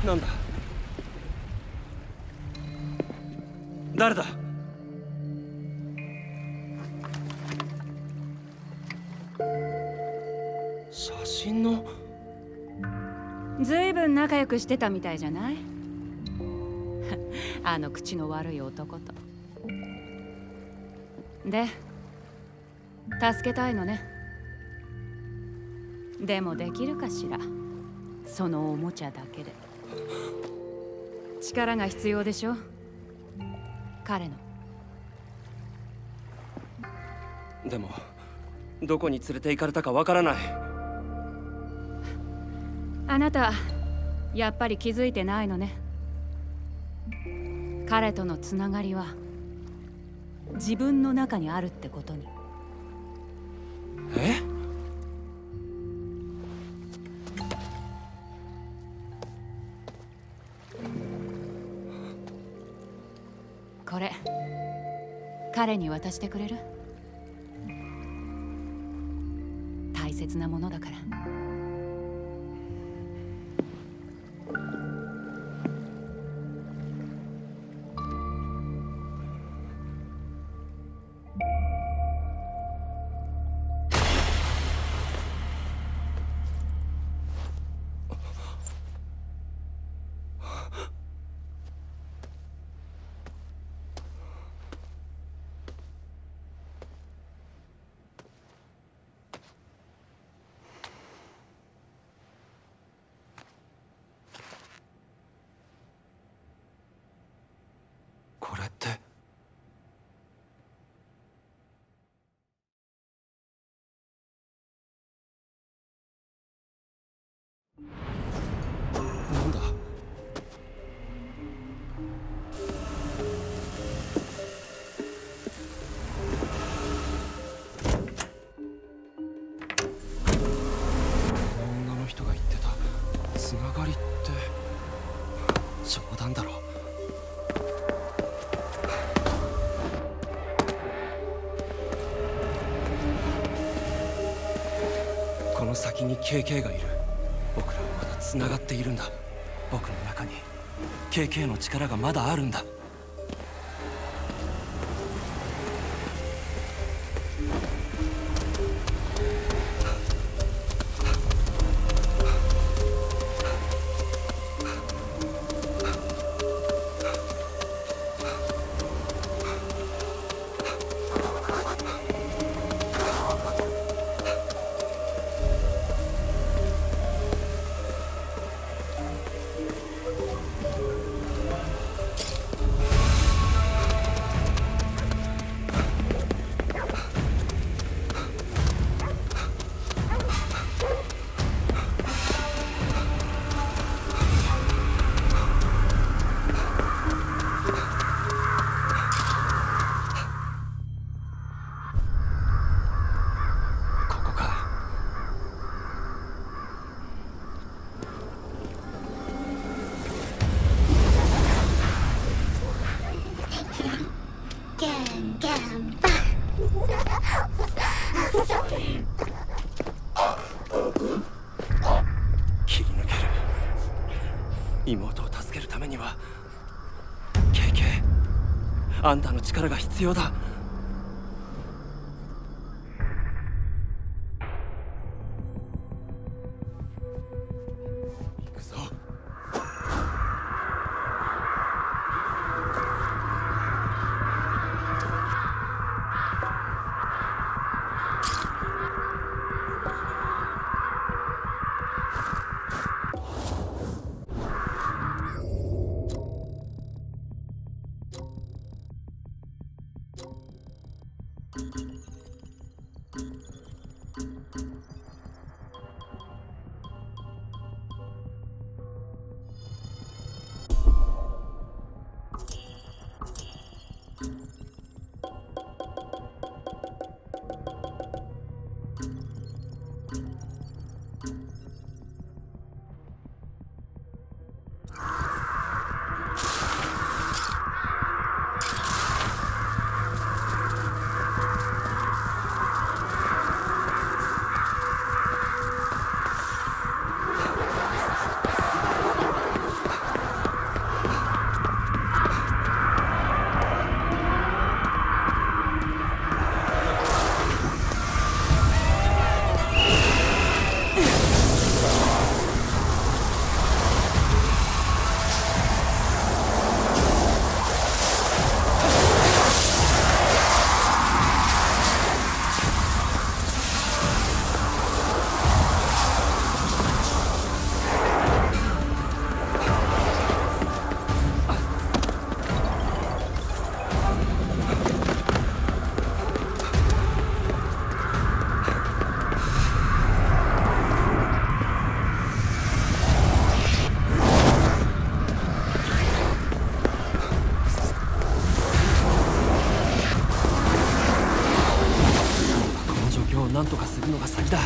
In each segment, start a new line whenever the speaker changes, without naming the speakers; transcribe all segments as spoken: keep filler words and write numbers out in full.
なんだ？誰だ？写真の。
ずいぶん仲良くしてたみたいじゃない？あの口の悪い男と。で、助けたいのね。でもできるかしら、そのおもちゃだけで。力が必要でしょ、彼の。
でもどこに連れて行かれたかわからない。
あなたやっぱり気づいてないのね。彼とのつながりは自分の中にあるってことに。
え？
これ彼に渡してくれる？大切なものだから。
これって。なんだ？女の人が言ってたつながりって冗談だろ。この先に ケーケー がいる。僕らはまだつながっているんだ。僕の中に ケーケー の力がまだあるんだ。切り抜ける。妹を助けるためには ケーケー、あんたの力が必要だ。行くぞ。you だ。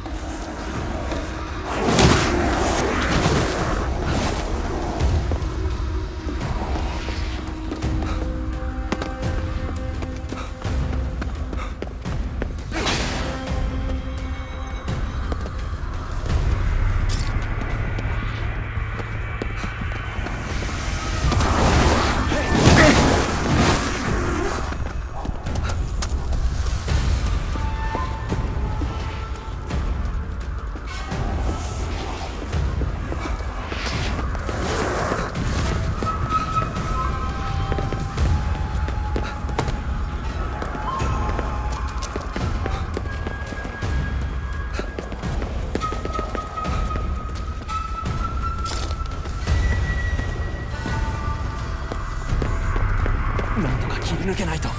なんとか切り抜けないと。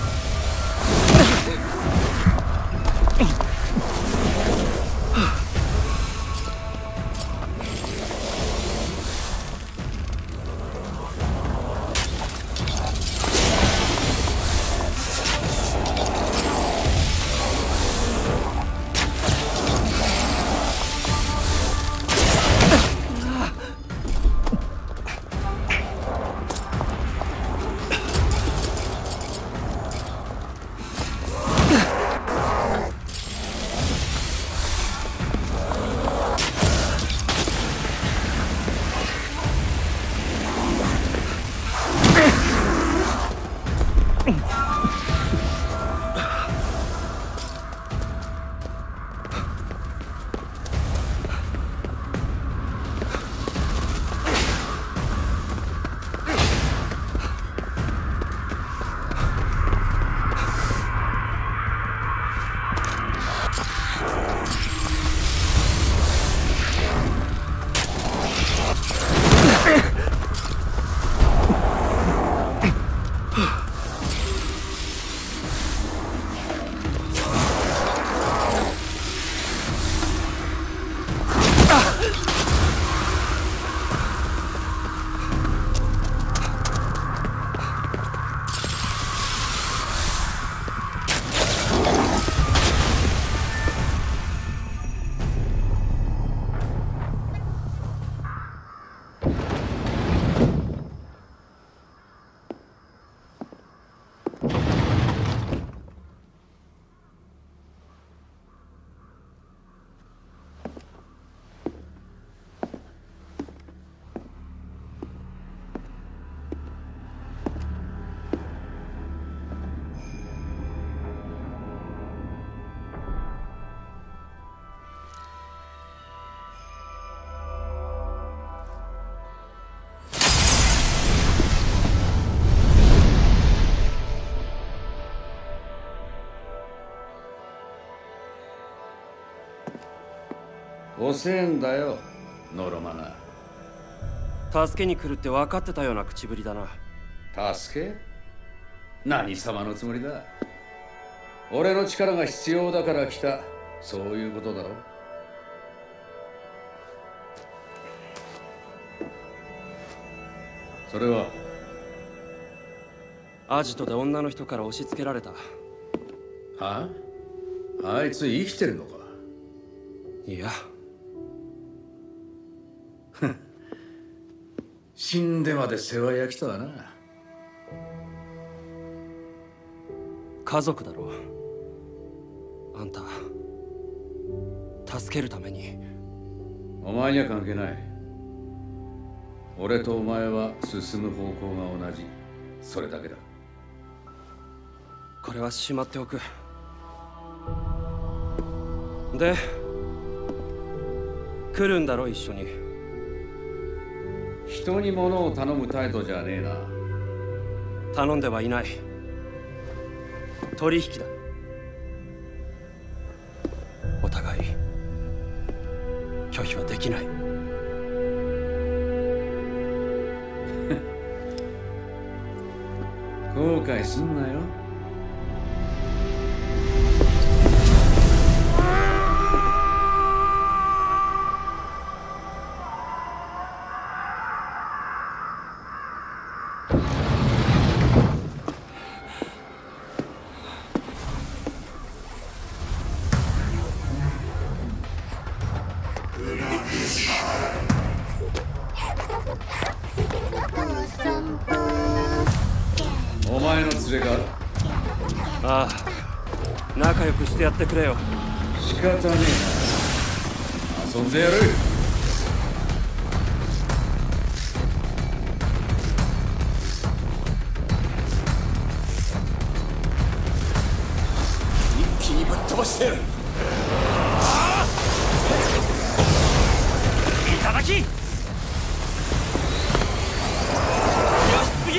遅えんだよ、ノロマナ。
助けに来るって分かってたような口ぶりだな。
助け？何様のつもりだ。俺の力が必要だから来た、そういうことだろ。それは
アジトで女の人から押し付けられた。
はあ？あいつ生きてるのか？
いや
死んでまで世話焼きとはな。
家族だろう。あんた助けるために。
お前には関係ない。俺とお前は進む方向が同じ、それだけだ。
これはしまっておく。で来るんだろ一緒に。
人に物を頼む態度じゃねえな。
頼んではいない。取引だ。お互い拒否はできない。
後悔すんなよ。 前の連れが。
ああ、仲良くしてやってくれよ。
仕方ねえな、遊んでやる。
一気にぶっ飛ばしてやる。
いただき。よし、次。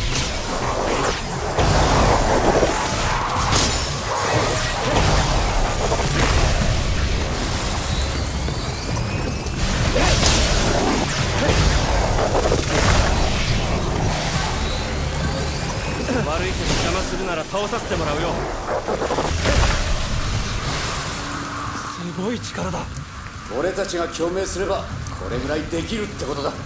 悪いけど邪魔するなら倒させてもらうよ。すごい力だ。
俺たちが共鳴すればこれぐらいできるってことだ。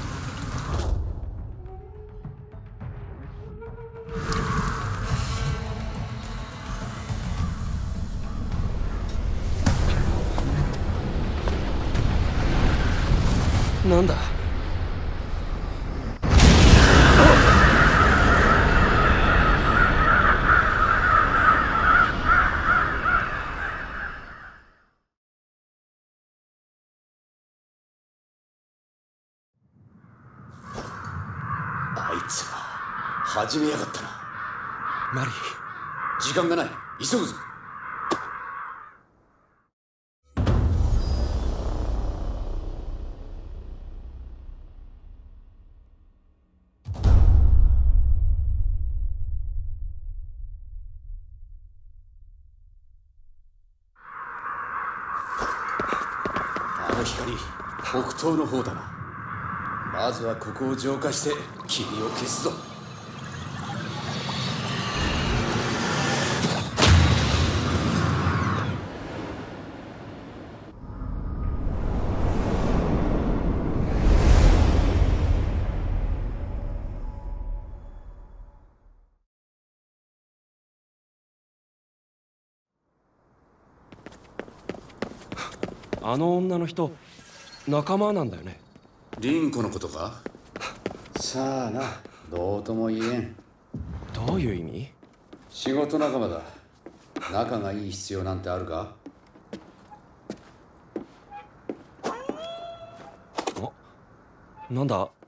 なんだ。
あいつが始めやがったな。
マリー、
時間がない、急ぐぞ。あの光、北東の方だな。まずはここを浄化して霧を消すぞ。
あの女の人、仲間なんだよね。
凛子のことか。さあな、どうとも言えん。
どういう意味？
仕事仲間だ。仲がいい必要なんてあるか。
なんだ、